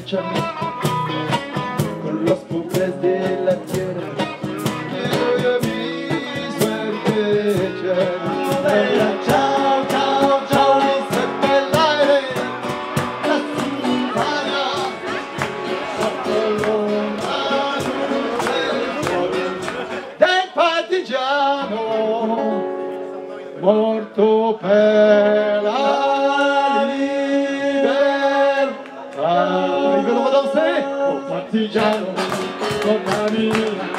partigiano con los pobres de la tierra. Io mi suerte ciao, ciao, ciao, mi seppellare la Sivana sotto l'ombra del partigiano morto per la libertà. Ricordo danser, oh partigiano, con la mia